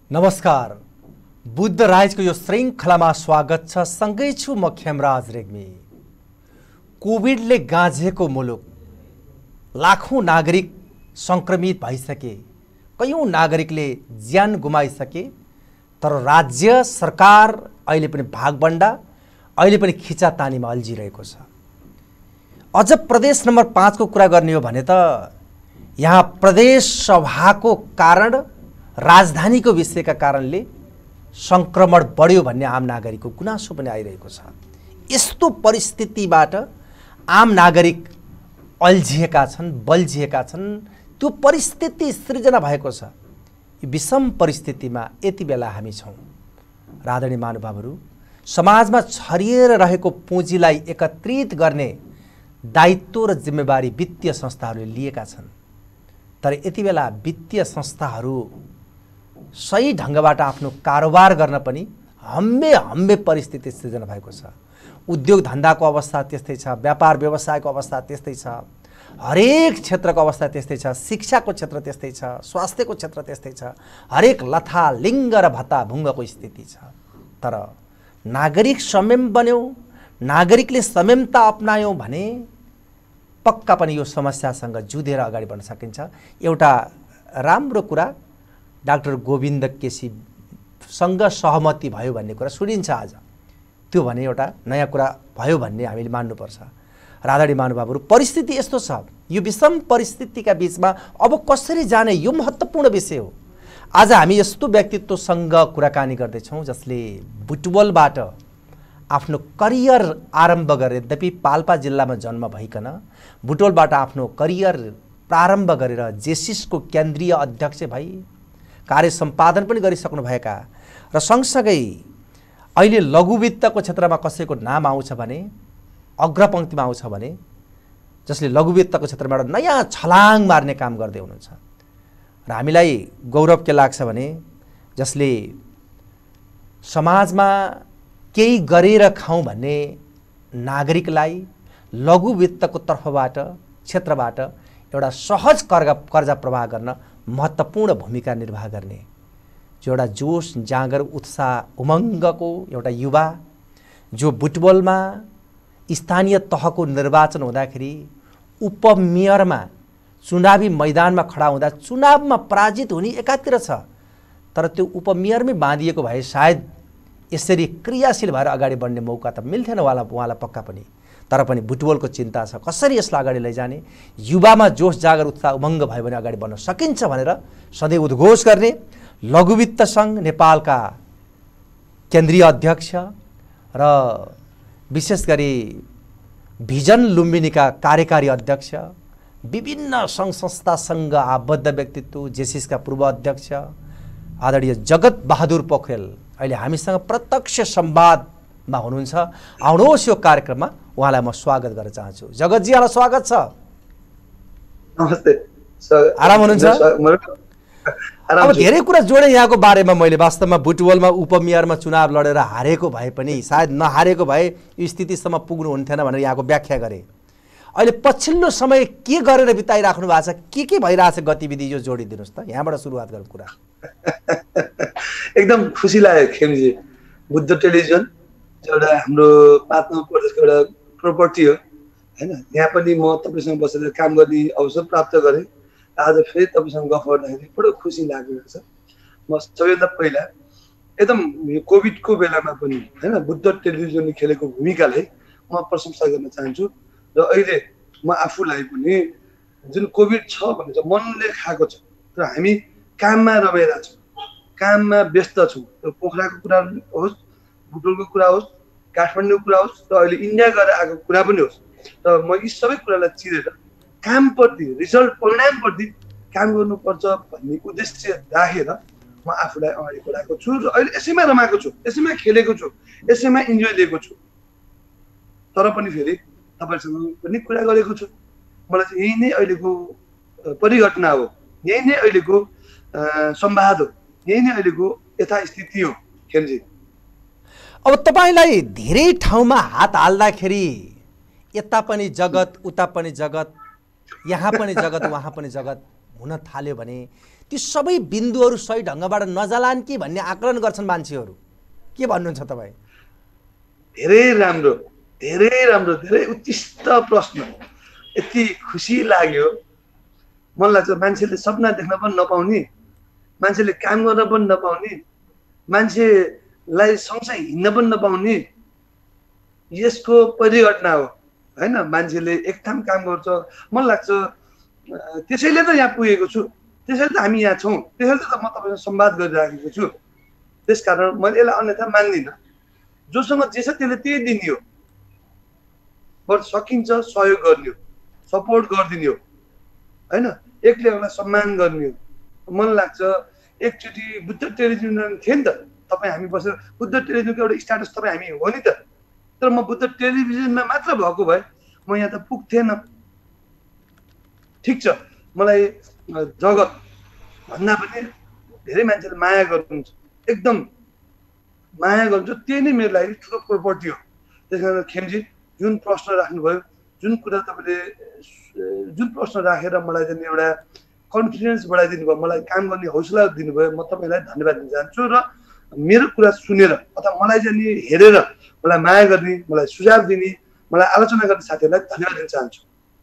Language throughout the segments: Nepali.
नमस्कार, बुद्ध राइजको यो श्रृङ्खलामा स्वागत छ। सँगै छु म खेमराज रेग्मी। कोभिडले गाँझेको मुलुक, लाखौं नागरिक संक्रमित भइसके, कयौं नागरिकले ज्यान गुमाइसके, तर राज्य सरकार अहिले पनि भागबण्डा, अहिले पनि खिचातानीमा अल्झिरहेको छ। अझ प्रदेश नम्बर 5 को कुरा गर्ने हो भने त यहाँ प्रदेश सभाको कारण, राजधानीको विषयका कारणले संक्रमण बढ्यो भन्ने आम नागरिकको गुनासो पनि आइरहेको छ। यस्तो परिस्थितिबाट आम नागरिक अल्झिएका छन्, बल्झिएका छन्। त्यो परिस्थिति सृजना भएको छ। यो विषम परिस्थितिमा यति बेला हामी छौँ। आदरणीय महानुभावहरू, समाजमा छरिएर रहेको पुँजीलाई एकत्रित गर्ने दायित्व र जिम्मेवारी वित्तीय संस्थाहरूले लिएका छन्। तर यति बेला वित्तीय संस्थाहरू सही ढङ्गबाट आफ्नो कारोबार गर्न पनि हम्मे परिस्थिति सृजना भएको छ। उद्योग धन्दाको अवस्था त्यस्तै छ, व्यापार व्यवसायको अवस्था त्यस्तै छ, हरेक क्षेत्रको अवस्था त्यस्तै छ, शिक्षाको क्षेत्र त्यस्तै छ, स्वास्थ्यको क्षेत्र त्यस्तै छ। हरेक लथा लिङ्ग र भत्ता भुङ्गको स्थिति छ। तर नागरिक संयम बन्यो, नागरिकले संयमता अपनायौँ भने पक्का पनि यो समस्यासँग जुधेर अगाडि बढ्न सकिन्छ। एउटा राम्रो कुरा डाक्टर गोविन्द केसीसँग सहमति भयो भन्ने कुरा सुनिन्छ आज। त्यो भने एउटा नयाँ कुरा भयो भन्ने हामीले मान्नुपर्छ। आदरणीय महानुभावहरू, परिस्थिति यस्तो छ। यो विषम परिस्थितिका बीचमा अब कसरी जाने, यो महत्त्वपूर्ण विषय हो। आज हामी यस्तो व्यक्तित्वसँग कुराकानी गर्दैछौँ जसले बुटवलबाट आफ्नो करियर आरम्भ गरे। यद्यपि पाल्पा जिल्लामा जन्म भइकन बुटवलबाट आफ्नो करियर प्रारम्भ गरेर जेसिसको केन्द्रीय अध्यक्ष भई कार्य सम्पादन पनि गरिसक्नुभएका र सँगसँगै अहिले लघुवित्तको क्षेत्रमा कसैको नाम आउँछ भने, अग्रपङ्क्तिमा आउँछ भने, जसले लघुवित्तको क्षेत्रमा एउटा नयाँ छलाङ मार्ने काम गर्दै हुनुहुन्छ। र हामीलाई गौरव के लाग्छ भने जसले समाजमा केही गरेर खाउँ भन्ने नागरिकलाई लघुवित्तको तर्फबाट, क्षेत्रबाट एउटा सहज कर्जा प्रवाह गर्न महत्त्वपूर्ण भूमिका निर्वाह गर्ने, जो एउटा जोश जाँगर उत्साह उमङ्गको एउटा युवा, जो बुटवलमा स्थानीय तहको निर्वाचन हुँदाखेरि उपमेयरमा चुनावी मैदानमा खडा हुँदा चुनावमा पराजित हुने एकातिर छ, तर त्यो उपमेयरमै बाँधिएको भए सायद यसरी क्रियाशील भएर अगाडि बढ्ने मौका त मिल्थेन उहाँलाई पक्का पनि। तर पनि बुटवलको चिन्ता छ, कसरी यसलाई अगाडि लैजाने। युवामा जोश जागर उत्साह उमङ्ग भयो भने अगाडि बढ्न सकिन्छ भनेर सधैँ उद्घोष गर्ने लघुवित्त सङ्घ नेपालका केन्द्रीय अध्यक्ष र विशेष गरी भिजन लुम्बिनीका कार्यकारी अध्यक्ष, विभिन्न सङ्घ संस्थासँग आबद्ध व्यक्तित्व, जेसिसका पूर्व अध्यक्ष आदरणीय जगत बहादुर पोखरेल अहिले हामीसँग प्रत्यक्ष संवादमा हुनुहुन्छ। आउनुहोस् यो कार्यक्रममा उहाँलाई म स्वागत गर्न चाहन्छु। जगतजी, यहाँलाई स्वागत छ। नमस्ते। आराम हुनुहुन्छ? अब धेरै कुरा जोडे यहाँको बारेमा। मैले वास्तवमा बुटवलमा उपमेयरमा चुनाव लडेर हारेको भए पनि, सायद नहारेको भए यो स्थितिसम्म पुग्नु हुन्थेन भनेर यहाँको व्याख्या गरेँ। अहिले पछिल्लो समय के गरेर बिताइराख्नु भएको छ, के भइरहेछ गतिविधि, यो जोडिदिनुहोस् त। यहाँबाट सुरुवात गरौँ कुरा। एकदम खुसी लाग्यो खेमजी। बुद्ध टेलिभिजन एउटा हाम्रो 5 नम्बर प्रदेशको एउटा प्रोपर्टी हो हैन। यहाँ पनि म तपाईसँग बसेर काम गर्ने अवसर प्राप्त गरेँ। आज फेरि तपाईसँग गफ गर्दाखेरि बडो खुसी लागिरहेको छ। म सबैभन्दा पहिला एकदम यो कोभिडको बेलामा पनि हैन बुद्ध टेलिभिजनले खेलेको भूमिकालाई म प्रशंसा गर्न चाहन्छु। र अहिले म आफूलाई पनि जुन कोभिड छ भने चाहिँ मनले खाएको छ, तर हामी काममा रमाइरहेको छौँ, काममा व्यस्त छौँ। त्यो पोखराको कुरा होस्, बुटवलको कुरा होस्, काठमाडौँको कुरा होस्, र अहिले इन्डिया गएर आएको कुरा पनि होस्, र म यी सबै कुरालाई चिरेर कामप्रति, रिजल्ट परिणामप्रति काम गर्नुपर्छ भन्ने उद्देश्य राखेर म आफूलाई अगाडि बढाएको छु। र अहिले यसैमा रमाएको छु, यसैमा खेलेको छु, यसैमा इन्जोय लिएको छु। तर पनि फेरि तपाईँसँग पनि कुरा गरेको छु। मलाई चाहिँ यही नै अहिलेको परिघटना हो, यही नै अहिलेको संवाद हो, यही नै अहिलेको यथास्थिति हो खेमजी। अब तपाईँलाई धेरै ठाउँमा हात हाल्दाखेरि यता पनि जगत, उता पनि जगत, यहाँ पनि जगत, वहाँ पनि जगत हुन थाल्यो भने ती सबै बिन्दुहरू सही ढङ्गबाट नजालान् कि भन्ने आकलन गर्छन् मान्छेहरू। के भन्नुहुन्छ तपाईँ? धेरै राम्रो, धेरै उत्कृष्ट प्रश्न। यति खुसी लाग्यो। मलाई लाग्छ मान्छेले सपना देख्न पनि नपाउने, मान्छेले काम गर्न पनि नपाउने, मान्छेलाई सँगसँगै हिँड्न पनि नपाउने यसको परिघटना हो हैन। मान्छेले एक ठाउँ काम गर्छ, मलाई लाग्छ त्यसैले त यहाँ पुगेको छु, त्यसैले त हामी यहाँ छौँ, त्यसैले त म तपाईँसँग संवाद गरिराखेको छु। त्यसकारण मैले यसलाई अन्यथा मान्दिनँ। जोसँग जे छ त्यसले त्यही दिने हो, बरु सकिन्छ सहयोग गर्ने हो, सपोर्ट गरिदिने हो हैन, एकले एउटा सम्मान गर्ने हो। मलाई लाग्छ एकचोटि बुद्ध टेलिभिजन थियो नि त, तपाईँ हामी बसेर बुद्ध टेलिभिजनको एउटा स्ट्याटस तपाईँ हामी हो नि त, तर म बुद्ध टेलिभिजनमा मात्र भएको भए म यहाँ त पुग्थेन। ठिक छ, मलाई जगत भन्दा पनि धेरै मान्छेले माया गर्नुहुन्छ, एकदम माया गर्नुहुन्छ, त्यही नै मेरो लागि ठुलो प्रपर्टी हो। त्यस कारण खेमजी जुन प्रश्न राख्नुभयो, जुन कुरा तपाईँले जुन प्रश्न राखेर मलाई चाहिँ एउटा कन्फिडेन्स बढाइदिनु भयो, मलाई काम गर्ने हौसला दिनुभयो, म तपाईँलाई धन्यवाद दिन चाहन्छु। र मेरो कुरा सुनेर अथवा मलाई चाहिँ नि हेरेर मलाई माया गर्ने, मलाई सुझाव दिने, मलाई आलोचना गर्ने साथीहरूलाई धन्यवाद दिन चाहन्छु।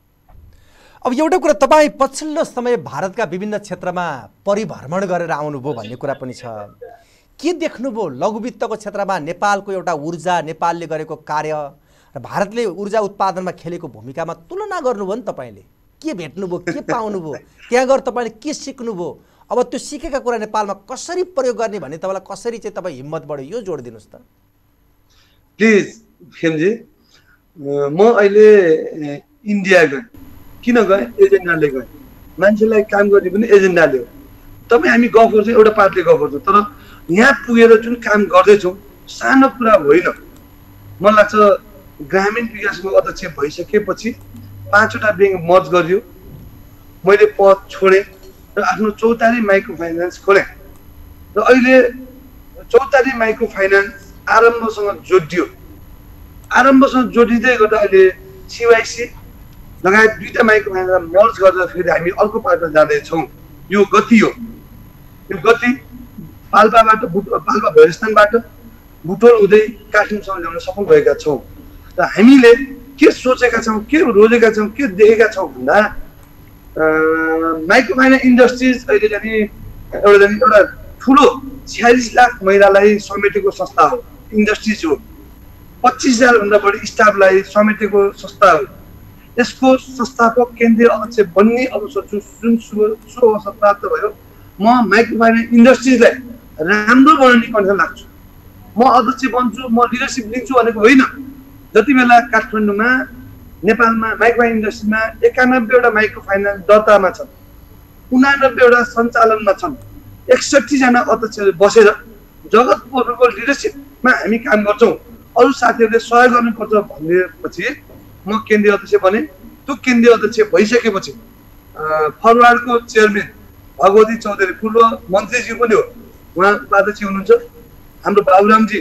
अब एउटा कुरा, तपाईँ पछिल्लो समय भारतका विभिन्न क्षेत्रमा परिभ्रमण गरेर आउनुभयो भन्ने कुरा पनि छ। के देख्नुभयो लघुवित्तको क्षेत्रमा नेपालको एउटा ऊर्जा, नेपालले गरेको कार्य र भारतले ऊर्जा उत्पादनमा खेलेको भूमिकामा तुलना गर्नुभयो नि तपाईँले? के भेट्नुभयो, के पाउनुभयो, त्यहाँ गएर तपाईँले के सिक्नुभयो? अब त्यो सिकेका कुरा नेपालमा कसरी प्रयोग गर्ने भन्ने तपाईँलाई कसरी चाहिँ तपाईँ हिम्मत बढ्यो, यो जोड दिनुहोस् त प्लिज खेमजी। म अहिले इन्डिया गएँ, किन गएँ? एजेन्डाले गएँ। मान्छेलाई काम गर्ने पनि एजेन्डाले हो। तपाईँ हामी गफ गर्छौँ, एउटा पार्टीले गफ गर्छौँ, तर यहाँ पुगेर जुन काम गर्दैछौँ सानो कुरा होइन। मलाई लाग्छ ग्रामीण विकासको अध्यक्ष भइसकेपछि 5वटा ब्याङ्क मर्ज गरियो, मैले पद छोडेँ र आफ्नो चौतारी माइक्रो फाइनेन्स खोलेँ र अहिले चौतारी माइक्रो फाइनेन्स आरम्भसँग जोडियो। आरम्भसँग जोडिँदै गर्दा अहिले सिवाइसी लगायत 2टा माइक्रो फाइनेन्स मर्ज गर्दा फेरि हामी अर्को पाटो जाँदैछौँ। यो गति हो। यो गति पाल्पाबाट पाल्पा भैरस्थानबाट बुटोल हुँदै काठमाडौँसम्म ल्याउन सफल भएका छौँ। र हामीले के सोचेका छौँ, के रोजेका छौँ, के देखेका छौँ भन्दा माइक्रो फाइनेन्स इन्डस्ट्रिज अहिले चाहिँ एउटा ठुलो 46 लाख महिलालाई समेटेको संस्था हो, इन्डस्ट्रिज हो। 25,000 भन्दा बढी स्टाफलाई समेटेको संस्था हो। यसको संस्थापक केन्द्रीय अध्यक्ष बन्ने अवसर जुन शुभ अवसर प्राप्त भयो, म माइक्रो फाइनेन्स इन्डस्ट्रिजलाई राम्रो बनाउने कन्सेप्ट लाग्छु। म अध्यक्ष बन्छु, म लिडरसिप लिन्छु भनेको होइन। जति बेला काठमाडौँमा नेपालमा माइक्रो फाइनेन्स इन्डस्ट्रीमा 91वटा माइक्रो फाइनेन्स दर्तामा छन्, 89वटा सञ्चालनमा छन्, 61 जना अध्यक्षले बसेर जगत पोखरेलको लिडरसिपमा हामी काम गर्छौँ, अरू साथीहरूले सहयोग गर्नुपर्छ भनेपछि म केन्द्रीय अध्यक्ष बने। त्यो केन्द्रीय अध्यक्ष भइसकेपछि फरवार्डको चेयरम्यान भगवती चौधरी पूर्व मन्त्रीज्यू पनि हो, उहाँ उपाध्यक्ष हुनुहुन्छ। हाम्रो बाबुरामजी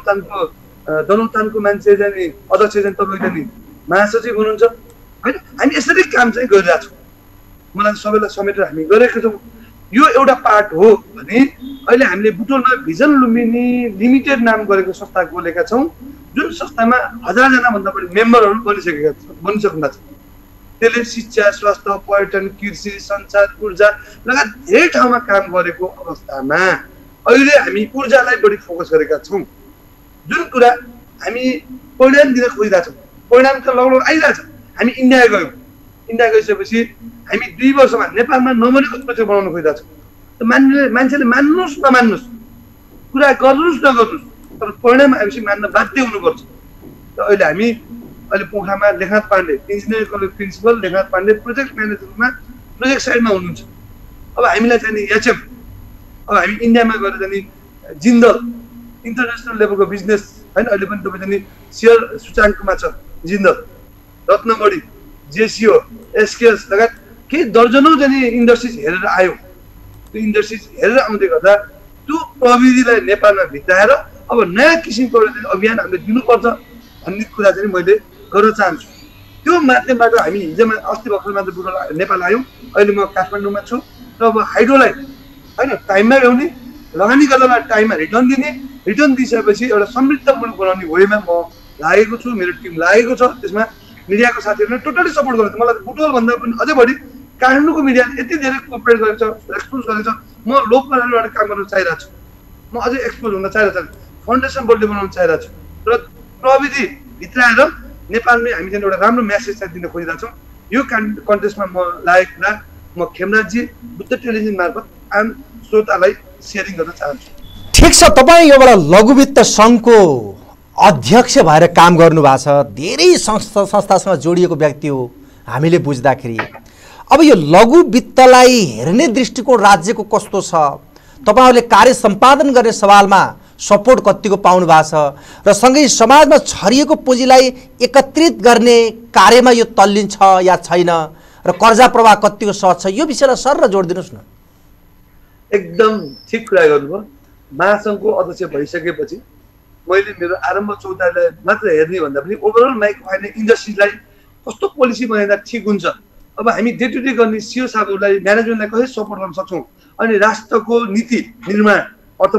जनउत्थानको मान्छे चाहिँ अध्यक्ष चाहिँ तपाईँको नि महासचिव हुनुहुन्छ होइन। हामी यसरी काम चाहिँ गरिरहेको छौँ। मलाई सबैलाई समेटेर हामी गरेका छौँ। यो एउटा पार्ट हो भने अहिले हामीले बुटोलमा भिजन लुम्बिनी लिमिटेड नाम गरेको संस्था खोलेका छौँ, जुन संस्थामा 1000 भन्दा बढी मेम्बरहरू बनिसक्नु छ। त्यसले शिक्षा, स्वास्थ्य, पर्यटन, कृषि, सञ्चार, ऊर्जा लगायत धेरै ठाउँमा काम गरेको अवस्थामा अहिले हामी ऊर्जालाई बढी फोकस गरेका छौँ। जुन कुरा हामी परिणाम दिन खोजिरहेका छौँ, परिणाम त लगभग आइरहेछ। हामी इन्डिया गयौँ, इन्डिया गइसकेपछि हामी 2 वर्षमा नेपालमा नबनेको प्रोजेक्ट बनाउन खोजिरहेका छौँ। त मान्छेले मान्नुहोस् नमान्नुहोस्, कुरा गर्नुहोस् नगर्नुहोस्, तर परिणाम आएपछि मान्न बाध्य हुनुपर्छ। र अहिले हामी अहिले पोखरामा Lekhnath Pandey engineering college principal, Lekhnath Pandey project म्यानेजरमा प्रोजेक्ट साइडमा हुनुहुन्छ। अब हामीलाई चाहिँ नि एचएम, अब हामी इन्डियामा गएर चाहिँ नि जिन्दल इन्टरनेसनल लेभलको बिजनेस होइन, अहिले पनि तपाईँ चाहिँ सेयर सूचाङ्कमा छ जिन्दल, रत्नमणी, जेसिओ, एसकेएस लगायत केही दर्जनौँ चाहिँ इन्डस्ट्रिज हेरेर आयो। त्यो इन्डस्ट्रिज हेरेर आउँदै गर्दा त्यो प्रविधिलाई नेपालमा भित्राएर अब नयाँ किसिमको अभियान हामीले दिनुपर्छ भन्ने कुरा चाहिँ मैले गर्न चाहन्छु। त्यो माध्यमबाट हामी हिजोमा अस्ति भर्खर मात्र नेपाल आयौँ, अहिले म काठमाडौँमा छु र अब हाइड्रोलाई होइन, टाइममा ल्याउने, लगानी गर्दा टाइममा रिटर्न दिने, रिटर्न दिइसकेपछि एउटा समृद्ध मुलुक बनाउने वेमा म लागेको छु, मेरो टिम लागेको छ। त्यसमा मिडियाको साथीहरूले टोटली सपोर्ट गर्छ। मलाई बुटोलभन्दा पनि अझै बढी काठमाडौँको मिडियाले यति धेरै कोअपरेट गरेको छ, एक्सपोज गरेको छ। म लोकल रेडियोबाट काम गर्न चाहिरहेको छु, म अझै एक्सपोज हुन चाहिरहेको छु, फाउन्डेसन बोर्डले बनाउन चाहिरहेको छु र प्रविधि भित्राएर नेपालमै हामी चाहिँ एउटा राम्रो मेसेज चाहिँ दिन खोजिरहेको छौँ। यो कन्टेस्टमा म लागेको कुरा म खेमराजी बुद्ध टेलिभिजन मार्फत आम श्रोतालाई सेयरिङ गर्न चाहन्छु। ठिक छ, तपाईँ यो एउटा लघु वित्त सङ्घको अध्यक्ष भएर काम गर्नुभएको छ, धेरै संस्थासँग जोडिएको व्यक्ति हो हामीले बुझ्दाखेरि। अब यो लघु वित्तलाई हेर्ने दृष्टिकोण राज्यको कस्तो छ, तपाईँहरूले कार्य सम्पादन गर्ने सवालमा सपोर्ट कतिको पाउनु भएको छ र सँगै समाजमा छरिएको पुँजीलाई एकत्रित गर्ने कार्यमा यो तल्लिन्छ या छैन र कर्जा प्रवाह कतिको सहज छ, यो विषयलाई सर जोड दिनुहोस् न। एकदम ठिक कुरा गर्नुभयो। महासङ्घको अध्यक्ष भइसकेपछि मैले मेरो आरम्भ चौतारीलाई मात्र हेर्ने भन्दा पनि ओभरअल माइक्रो फाइनेन्स इन्डस्ट्रीलाई कस्तो पोलिसी बनाइदा ठिक हुन्छ, अब हामी डे टु डे गर्ने सिओ साहबहरूलाई म्यानेजमेन्टलाई कसरी सपोर्ट गर्न सक्छौँ, अनि राष्ट्रको नीति निर्माण अर्थ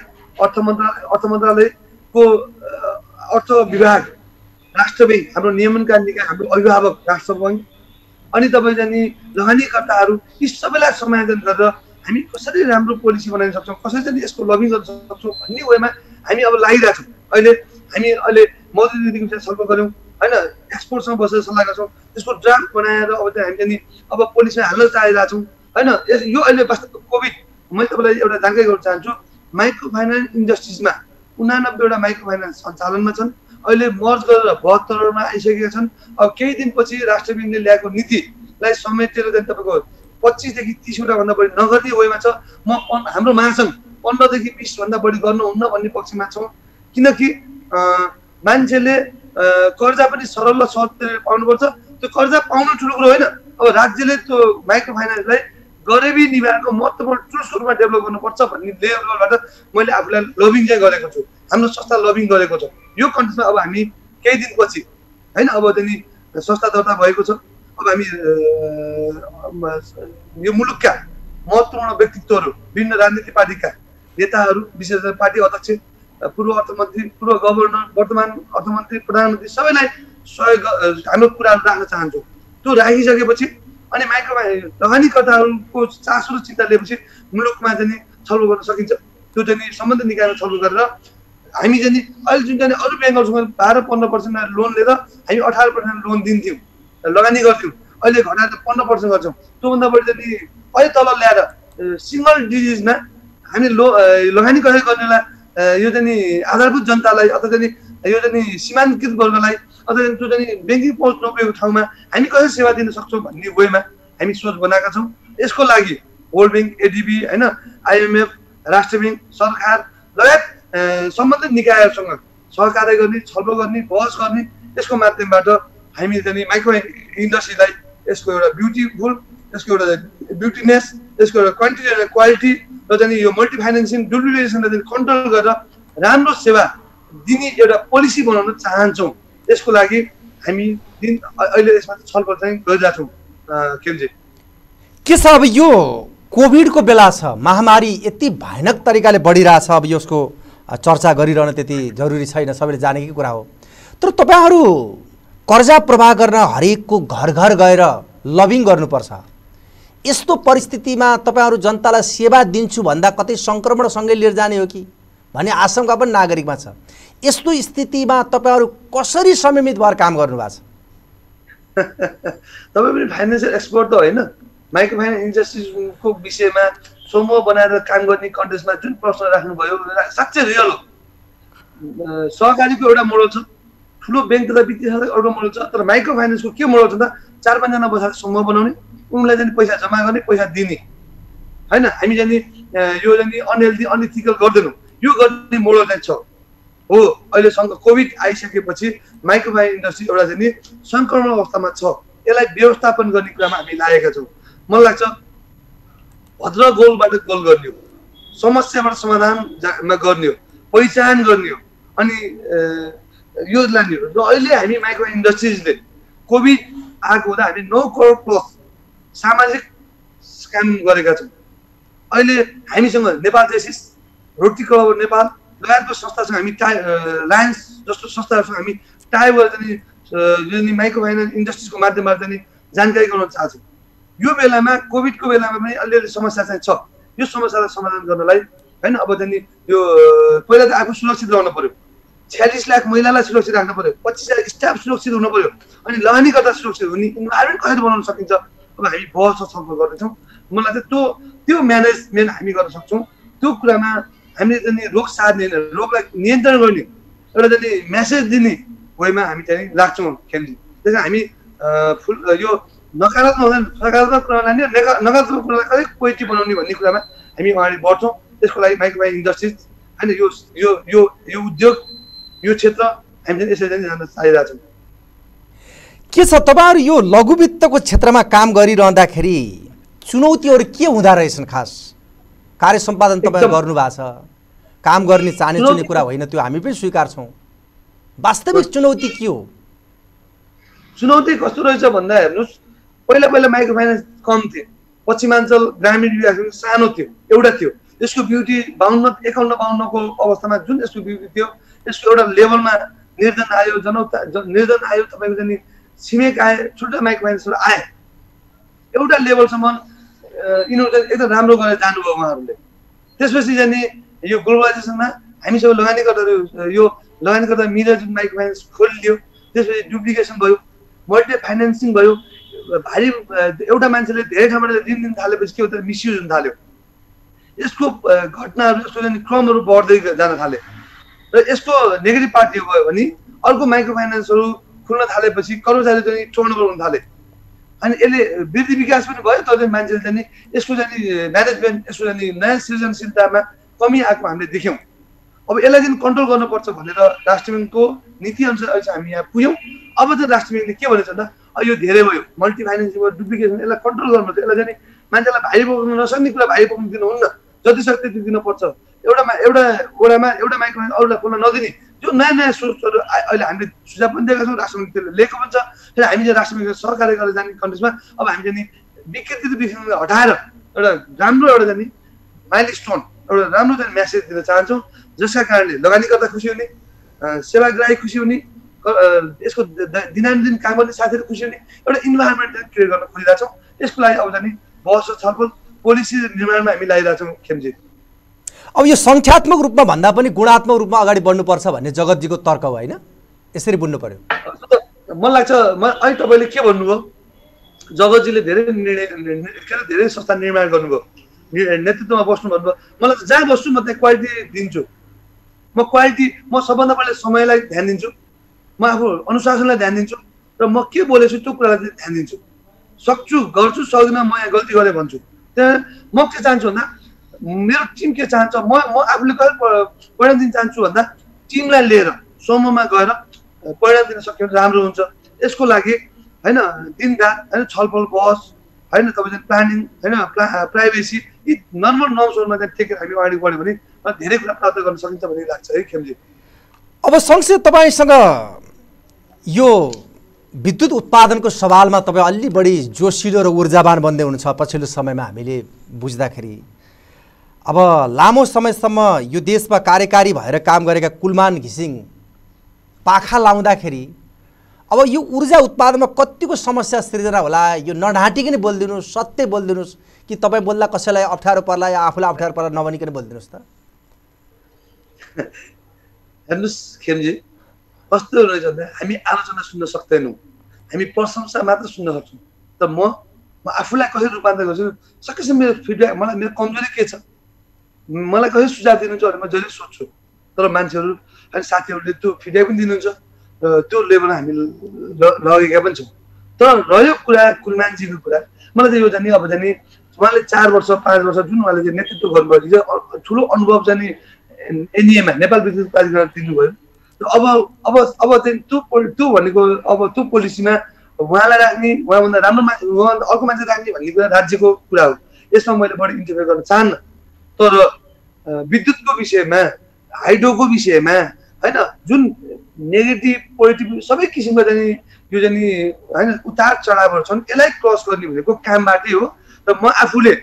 मन्त्रालयको अर्थ विभाग, राष्ट्र ब्याङ्क, हाम्रो नियमनकारी निकाय, हाम्रो अभिभावक राष्ट्र ब्याङ्क, अनि तपाईँ जाने लगानीकर्ताहरू, यी सबैलाई समायोजन गरेर हामी कसरी राम्रो पोलिसी बनाउन सक्छौँ, कसरी चाहिँ यसको लबिङ गर्न सक्छौँ भन्ने वेमा हामी अब लागिरहेको छौँ। अहिले मौद्रिक नीतिको विषय छलफल गऱ्यौँ होइन, एक्सपोर्टसँग बसेर सल्लाह गर्छौँ, त्यसको ड्राफ्ट बनाएर अब चाहिँ हामी चाहिँ अब पोलिसीमा हाल्न चाहिरहेको छौँ होइन। यो अहिले वास्तव कोभिड, मैले तपाईँलाई एउटा जानकारी गराउन चाहन्छु, माइक्रो फाइनेन्स इन्डस्ट्रिजमा 89वटा माइक्रो फाइनेन्स सञ्चालनमा छन्, अहिले मर्ज गरेर 72वटामा आइसकेका छन्। अब केही दिनपछि राष्ट्र ब्याङ्कले ल्याएको नीतिलाई समेटेर चाहिँ तपाईँको 25 देखि 30वटा भन्दा बढी नगर्ने वेमा छ। हाम्रो महासङ्घ 15 देखि 20 भन्दा बढी गर्नुहुन्न भन्ने पक्षमा छौँ, किनकि मान्छेले कर्जा पनि सरल र सहज पाउनुपर्छ। त्यो कर्जा पाउनु ठुलो कुरो होइन, अब राज्यले त्यो माइक्रो फाइनेन्सलाई गरिबी निवारणको महत्त्वपूर्ण ठुलो रूपमा डेभलप गर्नुपर्छ भन्ने लेभलबाट मैले आफूलाई लबिङ चाहिँ गरेको छु, हाम्रो संस्था लबिङ गरेको छ। यो कन्टेक्स्टमा अब हामी केही दिनपछि होइन, अब चाहिँ संस्था दर्ता भएको छ। अब हामी यो मुलुकका महत्त्वपूर्ण व्यक्तित्वहरू, विभिन्न राजनीतिक पार्टीका नेताहरू, विशेष गरी पार्टी अध्यक्ष, पूर्व अर्थमन्त्री, पूर्व गभर्नर, वर्तमान अर्थमन्त्री, प्रधानमन्त्री, सबैलाई सहयोग हाम्रो कुराहरू राख्न चाहन्छौँ। त्यो राखिसकेपछि अनि माइक्रो लगानीकर्ताहरूको चासो र चिन्ता लिएपछि मुलुकमा चाहिँ छलफल गर्न सकिन्छ। त्यो चाहिँ सम्बन्धित निकायमा छलफल गरेर हामी चाहिँ अहिले जुन चाहिँ अरू ब्याङ्कहरूसँग 12-15% लोन लिएर हामी 18% लोन दिन्थ्यौँ, लगानी गर्थ्यौँ, अहिले घटाएर 15% गर्छौँ। त्योभन्दा बढी चाहिँ अहिले तल ल्याएर सिङ्गल डिजिजमा हामी लगानी गर्नेलाई यो चाहिँ आधारभूत जनतालाई अथवा चाहिँ यो चाहिँ सीमान्तकृत वर्गलाई अथवा त्यो चाहिँ ब्याङ्किङ पहुँच नपुगेको ठाउँमा हामी कसरी सेवा दिन सक्छौँ भन्ने वेमा हामी सोच बनाएका छौँ। यसको लागि वर्ल्ड ब्याङ्क, एडिबी होइन, आइएमएफ, राष्ट्र ब्याङ्क, सरकार लगायत सम्बन्धित निकायहरूसँग सहकार्य गर्ने, छलफल गर्ने, बहस गर्ने, यसको माध्यमबाट हामी चाहिँ माइक्रो इन्डस्ट्रीलाई यसको एउटा ब्युटिफुल, यसको एउटा ब्युटिनेस, यसको एउटा क्वान्टिटी र क्वालिटी र चाहिँ यो मल्टी फाइनेन्सिङ डुप्लिकेसनलाई चाहिँ कन्ट्रोल गरेर राम्रो सेवा दिने एउटा पोलिसी बनाउन चाहन्छौँ। यसको लागि हामी अहिले यसमा छलफल चाहिँ गरिरहेका छौँ। के छ अब यो कोभिडको बेला छ, महामारी यति भयानक तरिकाले बढिरहेछ, अब यसको चर्चा गरिरहन त्यति जरुरी छैन, सबैले जानेकै कुरा हो। तर तपाईँहरू कर्जा प्रवाह गर्न हरेकको घर घर गएर लबिङ गर्नुपर्छ। यस्तो परिस्थितिमा तपाईँहरू जनतालाई सेवा दिन्छु भन्दा कतै सङ्क्रमणसँगै लिएर जाने हो कि भन्ने आशंका पनि नागरिकमा छ। यस्तो स्थितिमा तपाईँहरू कसरी संयमित भएर काम गर्नुभएको छ? तपाईँ पनि फाइनेन्सियल एक्सपर्ट त होइन, माइक्रो फाइनेन्स इन्डस्ट्रीको विषयमा समूह बनाएर काम गर्ने कन्टेक्स्टमा जुन प्रश्न राख्नुभयो साँच्चै रियल हो। सहकारीको एउटा मोडल छ, ठुलो ब्याङ्क तथा वित्तीय संस्थाको एउटा मोडल छ, तर माइक्रो फाइनेन्सको के मोडल छ त 4-5 जना बसेर समूह बनाउने, उनलाई चाहिँ पैसा जम्मा गर्ने, पैसा दिने होइन। हामी चाहिँ यो चाहिँ अनहेल्दी अनइथिकल गर्दैनौँ, यो गर्ने मोडल चाहिँ छ हो। अहिले कोभिड आइसकेपछि माइक्रो फाइनेन्स इन्डस्ट्री एउटा चाहिँ सङ्क्रमण अवस्थामा छ, यसलाई व्यवस्थापन गर्ने कुरामा हामी लागेका छौँ। मलाई लाग्छ भद्र गोलबाट गोल गर्ने हो, समस्याबाट समाधानमा गर्ने हो, पहिचान गर्ने हो, अनि यो लाने हो। र अहिले हामी माइक्रो इन्डस्ट्रिजले कोभिड आएको हुँदा हामी 9 करोड प्लस सामाजिक काम गरेका छौँ। अहिले हामीसँग Nepal Jaycees, Rotary club Nepal लगायतको संस्थासँग हामी लायन्स जस्तो संस्थाहरूसँग हामी टाइ भएर चाहिँ माइक्रो फाइनेन्स इन्डस्ट्रिजको माध्यमबाट चाहिँ जानकारी गराउन चाहन्छौँ। यो बेलामा कोभिडको बेलामा पनि अलिअलि समस्या चाहिँ छ। यो समस्यालाई समाधान गर्नलाई हैन अब चाहिँ यो पहिला त आफू सुरक्षित रहनु पर्यो, 46 लाख महिलालाई सुरक्षित राख्नु पर्यो, 25,000 स्टाफ सुरक्षित हुनु पर्यो, अनि लगानीकर्ता सुरक्षित हुने इन्भाइरोमेन्ट कसरी बनाउन सकिन्छ अब हामी बहस छलफल गर्दैछौँ। मलाई चाहिँ त्यो म्यानेजमेन्ट हामी गर्न सक्छौँ। त्यो कुरामा हामीले चाहिँ रोग सार्ने रोगलाई नियन्त्रण गर्ने एउटा चाहिँ मेसेज दिने वेमा हामी चाहिँ लाग्छौँ खेल्ने। त्यसै हामी यो नकारात्मक हुँदैन, सकारात्मक कुरालाई नि नकारात्मक कुरालाई कसरी पोजिटिभ बनाउने भन्ने कुरामा हामी अगाडि बढ्छौँ। त्यसको लागि माइक्रो इन्डस्ट्रिज होइन यो उद्योग यो क्षेत्र हामी चाहिँ यसरी नै जान चाहिरहेका छौँ। के छ तपाईँहरू यो लघु वित्तको क्षेत्रमा काम गरिरहँदाखेरि चुनौतीहरू के हुँदा रहेछन्? खास कार्य सम्पादन तपाईँ गर्नु भएको छ, काम गर्ने चाहने चुने कुरा होइन, त्यो हामी पनि स्वीकार्छौँ। वास्तविक चुनौती के हो? चुनौती कस्तो रहेछ भन्दा हेर्नुहोस्, पहिला माइक्रो फाइनेन्स कम थियो, पश्चिमाञ्चल ग्रामीण विकास सानो थियो, एउटा थियो। यसको ब्युटी 51-52 को अवस्थामा जुन यसको ब्युटी थियो, यसको एउटा लेभलमा निर्धन आयो, निर्धन आयो, तपाईँको चाहिँ छिमेक आए, छुट्टा माइक्रो फाइनेन्सबाट आए, एउटा लेभलसम्म यिनीहरू एकदम राम्रो गरेर जानुभयो उहाँहरूले। त्यसपछि चाहिँ यो ग्लोबलाइजेसनमा हामीसँग लगानीकर्ताहरू यो लगानीकर्ता मिलेर जुन माइक्रो फाइनेन्स खोलिदियो, त्यसपछि डुप्लिकेसन भयो, मल्टी फाइनेन्सिङ भयो, भारी एउटा मान्छेले धेरै ठाउँबाट ऋण दिन थालेपछि के हो त मिसयुज हुन थाल्यो। यसको घटनाहरू यसको चाहिँ क्रमहरू बढ्दै जान थाले र यसको नेगेटिभ पार्ट यो भयो भने अर्को माइक्रो फाइनेन्सहरू खुल्न थालेपछि कर्मचारी चाहिँ टर्नओभर हुन थाले अनि यसले वृद्धि विकास पनि भयो। तर चाहिँ मान्छेले चाहिँ यसको चाहिँ म्यानेजमेन्ट यसको चाहिँ नयाँ सृजनशीलतामा कमी आएको हामीले देख्यौँ। अब यसलाई चाहिँ कन्ट्रोल गर्नुपर्छ भनेर राष्ट्र ब्याङ्कको नीति अनुसार अहिले हामी यहाँ पुग्यौँ। अब चाहिँ राष्ट्र ब्याङ्कले के भनेछ भन्दा यो धेरै भयो, मल्टी फाइनेन्सिङ डुप्लिकेसन, यसलाई कन्ट्रोल गर्नुपर्छ। यसलाई चाहिँ मान्छेलाई भारी बोक्नु नसक्ने कुरा भारी बोक्नु दिनुहुन्न, जति सक्दो त्यति दिनुपर्छ। एउटा वडामा एउटा माइक्रो फाइनेन्स अरूलाई खोल्न नदिने जो नयाँ सोचहरू अहिले हामीले सुझाव पनि दिएका छौँ, राष्ट्र ब्याङ्कले लिएको पनि छ। फेरि हामी चाहिँ राष्ट्र ब्याङ्कले सहकार्य गरेर जाने कन्टेक्समा अब हामी चाहिँ विकृतिलाई हटाएर एउटा राम्रो एउटा चाहिँ माइलस्टोन एउटा राम्रो चाहिँ मेसेज दिन चाहन्छौँ, जसका कारणले लगानीकर्ता खुसी हुने, सेवाग्राही खुसी हुने, यसको दिनानुदिन काम गर्ने साथीहरू खुसी हुने एउटा इन्भाइरोमेन्ट क्रिएट गर्न खोजिरहेका छौँ। यसको लागि अब चाहिँ बहस छलफल पोलिसी निर्माणमा हामी লাগিरहेछौँ खेमजी। अब यो सङ्ख्यात्मक रूपमा भन्दा पनि गुणात्मक रूपमा अगाडि बढ्नुपर्छ भन्ने जगतजीको तर्क हो होइन? यसरी बुझ्नु पर्यो। मलाई लाग्छ अहिले तपाईँले के भन्नुभयो, जगतजीले धेरै संस्था निर्माण गर्नुभयो, नेतृत्वमा बस्नु भन्नुभयो। मलाई त जहाँ बस्छु म त्यहाँ क्वालिटी दिन्छु। म सबभन्दा पहिला समयलाई ध्यान दिन्छु, म आफू अनुशासनलाई ध्यान दिन्छु र म के बोलेछु त्यो कुरालाई ध्यान दिन्छु। सक्छु गर्छु, सक्दिनँ म यहाँ गल्ती गरेँ भन्छु। त्यहाँ म के चाहन्छु भन्दा मेरो टिम के चाहन्छ, म आफूले कहिले परिणाम दिन चाहन्छु भन्दा टिमलाई लिएर समूहमा गएर परिणाम दिन सक्यो भने राम्रो हुन्छ। यसको लागि होइन दिनरात होइन छलफल बहस होइन तपाईँ प्लानिङ होइन प्राइभेसी यी नर्मल नर्म्सहरूमा चाहिँ टेकेर हामी अगाडि बढ्यो भने धेरै कुरा प्राप्त गर्न सकिन्छ भन्ने लाग्छ है खेमजी। अब सँगसँगै तपाईँसँग यो विद्युत उत्पादनको सवालमा तपाईँ अलि बढी जोसिलो र ऊर्जावान बन्दै हुनुहुन्छ पछिल्लो समयमा हामीले बुझ्दाखेरि। अब लामो समयसम्म यो देशमा कार्यकारी भएर काम गरेका कुलमान घिसिङ पाखा लाउँदाखेरि अब यो ऊर्जा उत्पादनमा कतिको समस्या सृजना होला, यो नढाँटिकन बोलिदिनुहोस्, सत्य बोलिदिनुहोस् कि तपाईँ बोल्दा कसैलाई अप्ठ्यारो पर्ला या आफूलाई अप्ठ्यारो पर्ला नभनिकन बोलिदिनुहोस् त। हेर्नुहोस् खेमजी, कस्तो रहेछ भन्दा हामी आलोचना सुन्न सक्दैनौँ, हामी प्रशंसा मात्र सुन्न सक्छौँ। त म आफूलाई कसरी रूपान्तरण गर्छु, सकेसम्म मेरो फिडब्याक, मलाई मेरो कमजोरी के छ, मलाई कसरी सुझाव दिनुहुन्छ भने म जहिले सोध्छु। तर मान्छेहरू अनि साथीहरूले त्यो फिडब्याक पनि दिनुहुन्छ र त्यो लेभलमा हामी लगेका पनि छौँ। तर रह्यो कुरा कुलमानजीको कुरा, मलाई चाहिँ यो जाने अब जाने उहाँले 4 वर्ष 5 वर्ष जुन उहाँले चाहिँ नेतृत्व गर्नुभयो, ठुलो अनुभव चाहिँ एनइएमा नेपाल विद्युत प्राधिकरण दिनुभयो। अब चाहिँ त्यो भनेको अब त्यो पोलिसीमा उहाँलाई राख्ने, उहाँभन्दा राम्रो मान्छे उहाँभन्दा अर्को मान्छे राख्ने भन्ने कुरा राज्यको कुरा हो। यसमा मैले बढी इन्टरफेयर गर्न चाहन्न। तर विद्युतको विषयमा, हाइड्रोको विषयमा होइन जुन नेगेटिभ पोजिटिभ सबै किसिमका चाहिँ यो चाहिँ होइन उतार चढावहरू छन्, यसलाई क्रस गर्ने भनेको कामबाटै हो। र म आफूले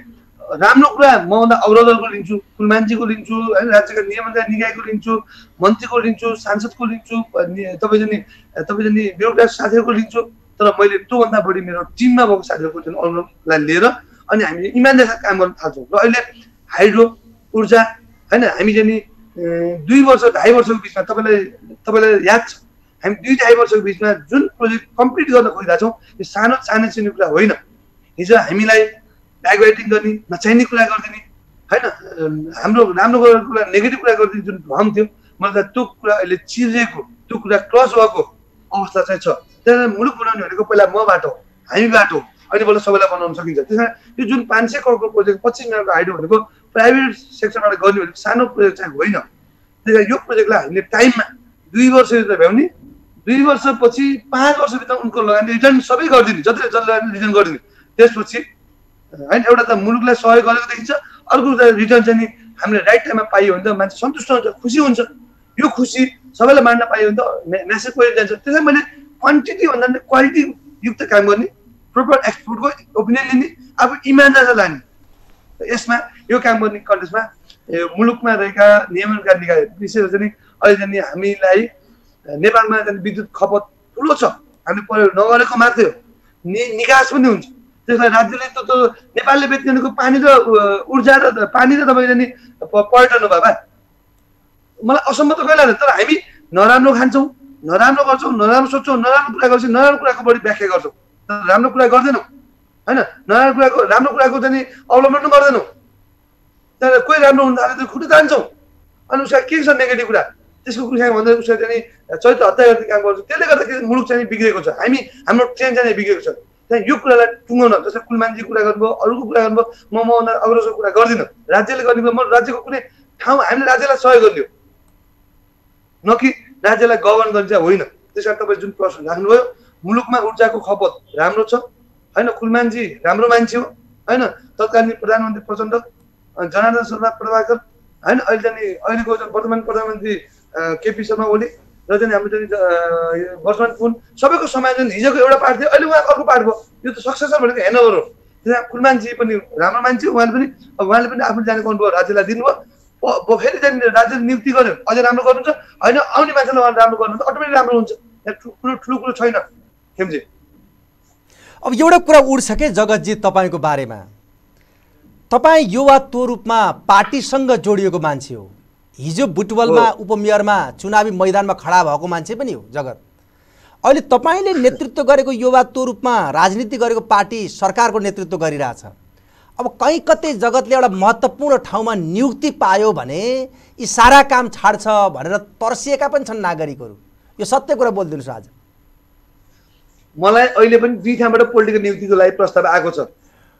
राम्रो कुरा मभन्दा अग्रदलको लिन्छु, कुलमानजीको लिन्छु, होइन, राज्यका नियमनका निकायको लिन्छु, मन्त्रीको लिन्छु, सांसदको लिन्छु, तपाईँले नि ब्युरोक्राट साथीहरूको लिन्छु। तर मैले त्योभन्दा बढी मेरो टिममा भएको साथीहरूको जुन अनुभवलाई लिएर अनि हामीले इमान्दार काम गर्न थाल्छौँ। र अहिले हाइड्रो ऊर्जा, होइन, हामी चाहिँ नि 2 वर्ष 2.5 वर्षको बिचमा तपाईँलाई याद छ, हामी 2-2.5 वर्षको बिचमा जुन प्रोजेक्ट कम्प्लिट गर्न खोजिरहेको छौँ, यो सानो चिनो कुरा होइन। हिजो हामीलाई डाइभर्टिङ गर्ने, नचाहिने कुरा गरिदिने, होइन, हाम्रो राम्रो कुरा नेगेटिभ कुरा गरिदिने जुन भ्रम थियो, मलाई त्यो कुरा अहिले चिरिएको, त्यो कुरा क्रस भएको अवस्था चाहिँ छ। त्यही मुलुक बनाउने भनेको पहिला मबाट हो, हामीबाट हो, अहिले बल्ल सबैलाई बनाउन सकिन्छ। त्यस कारण यो जुन 500 करोडको प्रोजेक्ट 25 मिनटको हाइड्रो भनेको प्राइभेट सेक्टरबाट गर्ने भनेको सानो प्रोजेक्ट चाहिँ होइन। त्यही कारण यो प्रोजेक्टलाई हामीले टाइममा 2 वर्षभित्र भ्याउने, 2 वर्षपछि 5 वर्षभित्र उनको लगानी रिटर्न सबै गरिदिने, जति जसले रिटर्न गरिदिने। त्यसपछि होइन एउटा त मुलुकलाई सहयोग गरेको देखिन्छ, अर्को त रिटर्न चाहिँ नि हामीले राइट टाइममा पाइयो भने त मान्छे सन्तुष्ट हुन्छ, खुसी हुन्छ। यो खुसी सबैलाई बाँड्न पाइयो भने त म्यासेज गएर जान्छ। त्यसैले मैले क्वान्टिटी भन्दा पनि क्वालिटी युक्त काम गर्ने, प्रोपर एक्सपोर्टको ओपिनियन लिने, अब इमान्दार लाने। यसमा यो काम गर्ने कन्टेक्समा मुलुकमा रहेका नियमनका निकाय विशेष चाहिँ अहिले चाहिँ हामीलाई नेपालमा चाहिँ विद्युत खपत ठुलो छ, हामीले प्रयोग नगरेको मात्रै हो, निकास पनि हुन्छ। त्यसलाई राज्यले त नेपालले बेच्नेको पानी र ऊर्जा र पानी र तपाईँले नि पर्यटन हो बाबा, मलाई असम्मत कहिले लाग्दैन। तर हामी नराम्रो खान्छौँ, नराम्रो गर्छौँ, नराम्रो सोच्छौँ, नराम्रो कुरा गर्छौँ, नराम्रो कुराको बढी व्याख्या गर्छौँ, तर राम्रो कुरा गर्दैनौँ, होइन, राम्रो कुराको चाहिँ अवलम्बन गर्दैनौँ। त्यहाँदेखि कोही राम्रो हुन थाल्यो त खुट्टा तान्छौँ, अनि उसका के छ नेगेटिभ कुरा, त्यसको कुरा भन्दा उसले चाहिँ चरित्र हत्या गर्ने काम गर्छ। त्यसले गर्दाखेरि मुलुक चाहिँ बिग्रेको छ, हाम्रो ट्रेन चाहिँ बिग्रेको छ। त्यहाँ यो कुरालाई टुङ्गाउन, जस्तै कुलमानजी कुरा गर्नुभयो, अरूको कुरा गर्नुभयो, म अग्रसर कुरा गर्दिनँ। राज्यले गर्ने म राज्यको कुनै ठाउँ हामीले राज्यलाई सहयोग गर्ने हो, न कि राज्यलाई गभर्न गर्ने चाहिँ होइन। त्यस कारण तपाईँ जुन प्रश्न राख्नुभयो, मुलुकमा ऊर्जाको खपत राम्रो छ, होइन, कुलमानजी राम्रो मान्छे हो, होइन, तत्कालीन प्रधानमन्त्री प्रचण्ड, जनार्दन शर्मा प्रभाकर, होइन, अहिलेको वर्तमान प्रधानमन्त्री केपी शर्मा ओली र चाहिँ हाम्रो चाहिँ वर्तमान पुन सबैको समायोजन हिजोको एउटा पार्ट थियो, अहिले उहाँ अर्को पार्ट भयो। यो त सक्सेसर भनेको हेर्नु हो। त्यहाँ कुलमानजी पनि राम्रो मान्छे, उहाँले पनि आफ्नो जानेको अनुभव राज्यलाई दिनुभयो। फेरि चाहिँ राज्यले नियुक्ति गर्यो, अझै राम्रो गर्नुहुन्छ, होइन, आउने मान्छेलाई उहाँले राम्रो गर्नुहुन्छ, अटोमेटिक राम्रो हुन्छ। ठुलो कुरो छैन खेमजी। अब एउटा कुरा उड्छ के जगतजी तपाईँको बारेमा, तपाईँ युवात्व रूपमा पार्टीसँग जोडिएको मान्छे हो, हिजो बुटवलमा उपमेयरमा चुनावी मैदानमा खडा भएको मान्छे पनि हो जगत। अहिले तपाईँले नेतृत्व गरेको युवात्व रूपमा राजनीति गरेको पार्टी सरकारको नेतृत्व गरिरहेछ। अब कहीँ कतै जगतले एउटा महत्त्वपूर्ण ठाउँमा नियुक्ति पायो भने यी सारा काम छाड्छ भनेर तर्सिएका पनि छन् नागरिकहरू। यो सत्य कुरा बोलिदिनुहोस् आज। मलाई अहिले पनि 2 ठाउँबाट पोलिटिकल नियुक्तिको लागि प्रस्ताव आएको छ।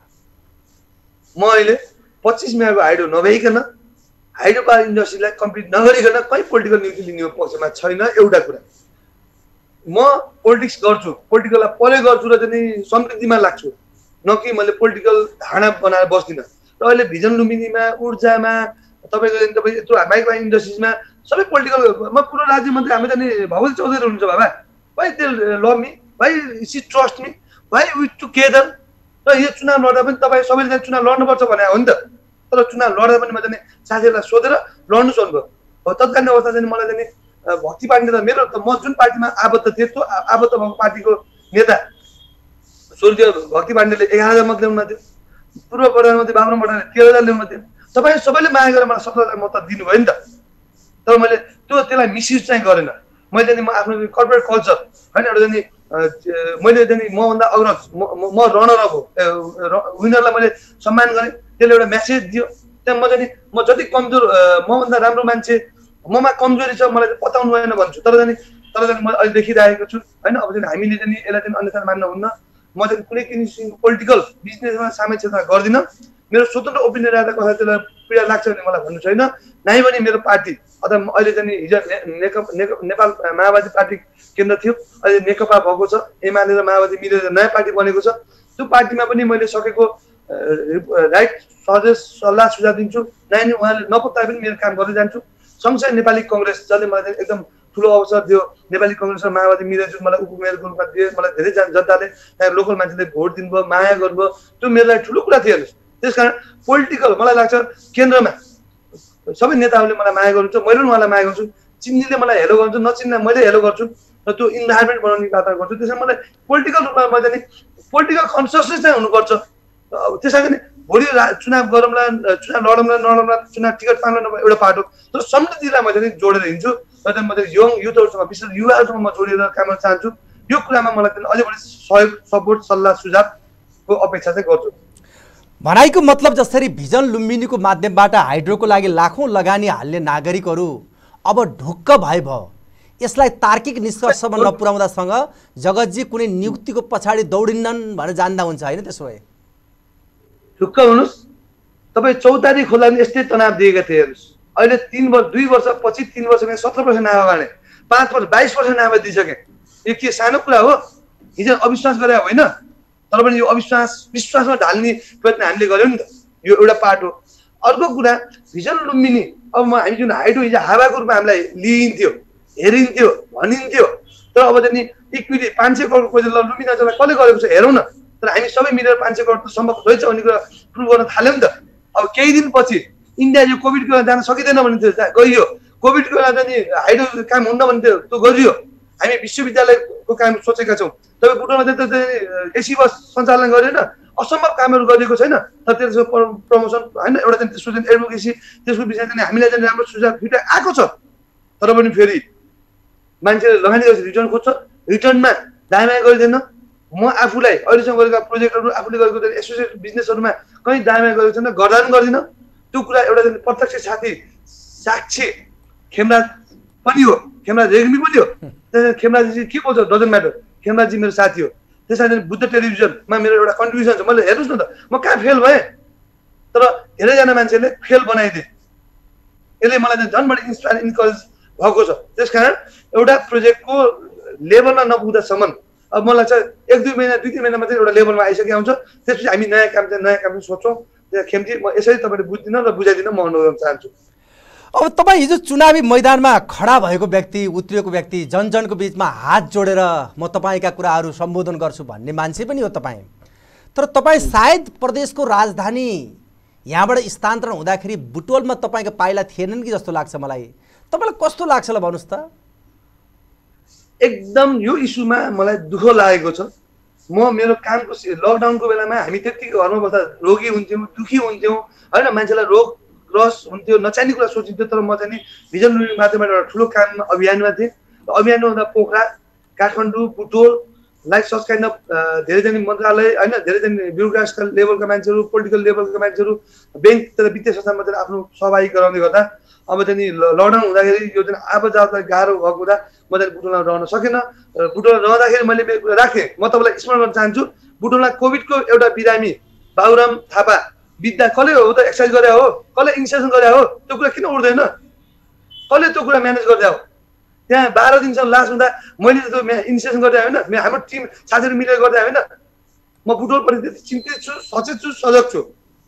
म अहिले 25 मिनटको हाइड्रो नभइकन, हाइड्रो पावर इन्डस्ट्रीलाई कम्प्लिट नगरिकन कहीँ पोलिटिकल नियुक्ति लिने पक्षमा छैन। एउटा कुरा, म पोलिटिक्स गर्छु, पोलिटिकललाई प्रयोग गर्छु र चाहिँ समृद्धिमा लाग्छु, न कि मैले पोलिटिकल धारणा बनाएर बस्दिनँ। र अहिले भिजन लुम्बिनीमा, ऊर्जामा, तपाईँ यत्रो माइक्रो इन्डस्ट्रिजमा सबै पोलिटिकल, म पुरो राज्य मन्त्री हामी चाहिँ भगवती चौधरी हुनुहुन्छ बाबा, भाइ दे लभ मी, भाइ सी ट्रस्ट मी, भाइ वी टुगेदर। र यो चुनाव लड्दा पनि तपाईँ सबैले चाहिँ चुनाव लड्नुपर्छ भने हो नि त, तर चुनाव लड्दा पनि म चाहिँ साथीहरूलाई सोधेर लड्नुहोस् भन्नुभयो। तत्कालीन अवस्था चाहिँ मलाई चाहिँ भक्ति पार्टी त मेरो त, म जुन पार्टीमा आबद्ध थिएँ त्यो आबद्ध भएको पार्टीको नेता स्वर्गीय भक्ति पाण्डेले 11,000 मत ल्याउनु थियो, पूर्व प्रधानमन्त्री बाबुराम भट्टराईले 13,000 ल्याउनु थियो। तपाईँ सबैले माया गरेर मलाई 17,000 मत दिनुभयो नि त। तर मैले त्यसलाई मिसयुज चाहिँ गरेन। मैले नि म आफ्नो कर्पोरेट कल्चर, होइन, एउटा चाहिँ मैले चाहिँ मभन्दा अग्रज, म रनर अप हो, विनरलाई मैले सम्मान गरेँ, त्यसले एउटा मेसेज दियो। त्यहाँ म जति कमजोर, मभन्दा राम्रो मान्छे, ममा कमजोरी छ मलाई बताउनु भएन भन्छु। तर चाहिँ म अहिले देखिरहेको छु, होइन। अब चाहिँ हामीले चाहिँ यसलाई चाहिँ अन्यथा मान्नुहुन्न। म चाहिँ कुनै किसिमको पोलिटिकल बिजनेसमा सामेल क्षेत्रमा गर्दिनँ। मेरो स्वतन्त्र ओपिनियन राख्दा कसैलाई त्यसलाई पीडा लाग्छ भने मलाई भन्नु छैन। नै पनि मेरो पार्टी अथवा अहिले चाहिँ हिजो नेपाल माओवादी पार्टी केन्द्र थियो, अहिले नेकपा भएको छ, एमाले र माओवादी मिलेर नयाँ पार्टी बनेको छ। त्यो पार्टीमा पनि मैले सकेको राइट सल्लाह सुझाव दिन्छु। नानी उहाँले नपत्ता पनि मेरो काम गर्दै जान्छु। सँगसँगै नेपाली कङ्ग्रेस, जसले मलाई एकदम ठुलो अवसर दियो, नेपाली कङ्ग्रेस र माओवादी मिलेर जुन मलाई उपमेयरको रूपमा दिए, मलाई धेरै जनताले, त्यहाँ लोकल मान्छेले भोट दिनुभयो, माया गर्नुभयो, त्यो मेरो लागि ठुलो कुरा थियो। हेर्नुहोस्, त्यसकारण पोलिटिकल मलाई लाग्छ केन्द्रमा सबै नेताहरूले मलाई माया गर्नुहुन्छ, मैले पनि उहाँलाई माया गर्छु, चिन्नेले मलाई हेलो गर्छु, नचिन्ने मैले हेलो गर्छु र त्यो इन्भाइरोमेन्ट बनाउने बात गर्छु। त्यसमा मलाई पोलिटिकल रूपमा मैले नि पोलिटिकल कन्सियसनेस चाहिँ हुनुपर्छ। त्यसै गरी भोलि चुनाव गरौँला, चुनाव लडौँला, चुनाव टिकट पाउँला एउटा पार्ट हो, तर समृद्धिलाई मैले नि जोडेर हिँड्छु र चाहिँ मैले यङ युथहरूसँग विशेष युवाहरूसँग म जोडेर काम गर्न चाहन्छु। यो कुरामा मलाई अझै बढी सहयोग, सपोर्ट, सल्लाह सुझावको अपेक्षा चाहिँ गर्छु। भनाइको मतलब जसरी भिजन लुम्बिनीको माध्यमबाट हाइड्रोको लागि लाखौँ लगानी हाल्ने नागरिकहरू अब ढुक्क भयो। यसलाई तार्किक निष्कर्षमा नपुर्याउँदासँग जगतजी कुनै नियुक्तिको पछाडि दौडिन्नन् भनेर जान्दा हुन्छ होइन? त्यसो भए ढुक्क हुनुहोस्। तपाईँ चौतारी खोलामा यस्तै तनाव दिएका थिए हेर्नुहोस्, अहिले 2 वर्षपछि 3 वर्षमा 17% नाफा बाँडे, 5 वर्ष 22% नाफा दिइसके। यो के सानो कुरा हो? हिजो अविश्वास गरे होइन, तर पनि यो विश्वासमा ढाल्ने प्रयत्न हामीले गर्यौँ नि त, यो एउटा पार्ट हो। अर्को कुरा भिजन लुम्बिनी अब हामी जुन हाइड्रो हिजो हावाको रूपमा हामीलाई लिइन्थ्यो, हेरिन्थ्यो, भनिन्थ्यो, तर अब चाहिँ नि इक्विटी 500 करोड खोजेर लुम्बिनी अञ्चललाई कसले गरेको छ हेरौँ न। तर हामी सबै मिलेर 500 करोड त सम्भव रहेछ भन्ने कुरा प्रुभ गर्न थाल्यौँ नि त। अब केही दिनपछि इन्डिया यो कोभिडको बेला जान सकिँदैन भने थियो, गइयो। कोभिडको बेला चाहिँ नि हाइड्रो काम हुन्न भने थियो, त्यो गरियो। हामी विश्वविद्यालयको काम सोचेका छौँ। तपाईँ बुटोलमा चाहिँ एसी बस सञ्चालन गरेन, असम्भव कामहरू गरिएको छैन। तर त्यसको प्रमोसन होइन, एउटा चाहिँ त्यसको चाहिँ एडभोकेसी, त्यसको विषय चाहिँ हामीलाई चाहिँ राम्रो सुझाव फिडब्याक आएको छ। तर पनि फेरि मान्छेले लगानी गरेर रिटर्न खोज्छ, रिटर्नमा दायाँ गरिँदैन। म आफूलाई अहिलेसम्म गरेका प्रोजेक्टहरू, आफूले गरेको एसोसिएट बिजनेसहरूमा कहीँ दायाँ गरेको छैन, गर्दा पनि गर्दिनँ। त्यो कुरा एउटा चाहिँ प्रत्यक्ष साथी साक्षी खेमराज पनि हो, खेमराज रेग्मी पनि हो। खेमराजी के बोल्छ डजन्ट म्याटर, खेमराजी मेरो साथी हो। त्यसरी बुद्ध टेलिभिजनमा मेरो एउटा कन्ट्रिब्युसन छ। मैले हेर्नुहोस् न त, म कहाँ फेल भएँ, तर धेरैजना मान्छेले फेल बनाइदिए। यसले मलाई चाहिँ झन् बढी इन्सपायर इन्करेज भएको छ। त्यस कारण एउटा प्रोजेक्टको लेभलमा नपुग्दासम्म अब मलाई चाहिँ 1-2 महिना 2-3 महिनामा चाहिँ एउटा लेभलमा आइसकेको हुन्छ। त्यसपछि हामी नयाँ काम सोच्छौँ। खेमजी म यसरी तपाईँले बुझ्दिनँ र बुझाइदिन म अनुरोध गर्न चाहन्छु। अब तपाईँ हिजो चुनावी मैदानमा खडा भएको व्यक्ति, उत्रिएको व्यक्ति, जनजनको बिचमा हात जोडेर म तपाईँका कुराहरू सम्बोधन गर्छु भन्ने मान्छे पनि हो तपाईँ। तर तपाईँ सायद प्रदेशको राजधानी यहाँबाट स्थानान्तरण हुँदाखेरि बुटोलमा तपाईँको पाइला थिएनन् कि जस्तो लाग्छ मलाई। तपाईँलाई कस्तो लाग्छ ल भन्नुहोस् त? एकदम यो इस्युमा मलाई दुःख लागेको छ। म मेरो कामको लकडाउनको बेलामा हामी त्यति घरमा बस्दा रोगी हुन्थ्यौँ, दुःखी हुन्थ्यौँ होइन, मान्छेलाई रोग ग्रस हुन्थ्यो, नचाहिने कुरा सोचिन्थ्यो। तर म चाहिँ नि भिजन लुम्बिनी माध्यमबाट एउटा ठुलो काममा अभियानमा थिएँ। अभियानमा हुँदा Pokhara, Kathmandu, Butwal like such kind of धेरैजना मन्त्रालय होइन, धेरैजना ब्युरोक्राटका लेभलका मान्छेहरू, पोलिटिकल लेभलका मान्छेहरू, ब्याङ्क तथा वित्तीय संस्थामा चाहिँ आफ्नो सहभागी गराउँदै गर्दा अब चाहिँ नि लकडाउन हुँदाखेरि यो चाहिँ आवाज जाँदा गाह्रो भएको हुँदा म चाहिँ बुटोलमा रहन सकेन। बुटोलमा रहँदाखेरि मैले मेरो कुरा राखेँ। म तपाईँलाई स्मरण गर्न चाहन्छु, बुटोलमा कोभिडको एउटा बिरामी बाबुराम थापा बित्दा कसले हो त एक्सर्साइज गरे हो, कसले इनिसिएसन गरे हो, त्यो कुरा किन उठ्दैन? कसले त्यो कुरा म्यानेज गर्दै हो? त्यहाँ 12 दिनसम्म लास्ट हुँदा मैले त त्यो इनिसिएसन गर्दै होइन, हाम्रो टिम साथीहरू मिलेर गर्दै होइन। म बुटोलप्रति चिन्तित छु, सचेत छु, सजग छु।